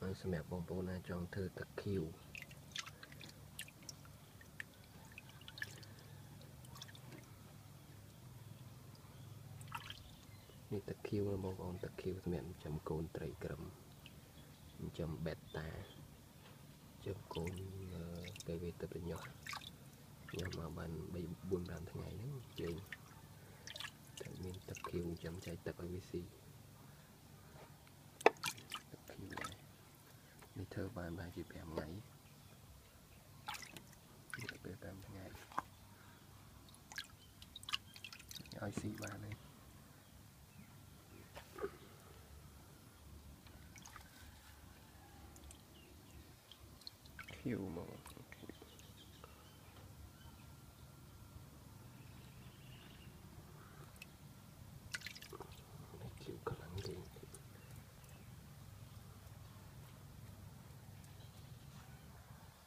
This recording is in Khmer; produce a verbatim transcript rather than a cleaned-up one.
សម្រាប់បងប្អូនណាចង់ធ្វើទឹកឃ្លីវនេះទឹកឃ្លីវបងប្អូនទឹកឃ្លីវសម្រាប់ចំកូនត្រីក្រឹមចំបេតាចំកូនពេលវាទៅប្រញាស់ញ៉ាំមកបានបីបួនប្រាំថ្ងៃហ្នឹងលេងតែមានទឹកឃ្លីវចំចែកទឹកឲ្យវាស៊ីទឹកឃ្លីវនេះធ្វើបានប្រហែលជាប្រាំថ្ងៃនេះពេលប្រាំថ្ងៃឲ្យស៊ីបានហើយឃ្លីវមក